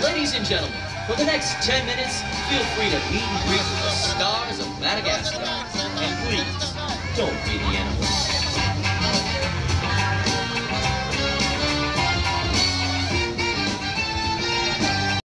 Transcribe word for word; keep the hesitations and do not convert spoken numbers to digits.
Ladies and gentlemen, for the next ten minutes, feel free to meet and greet with the stars of Madagascar. And please, don't be the animal.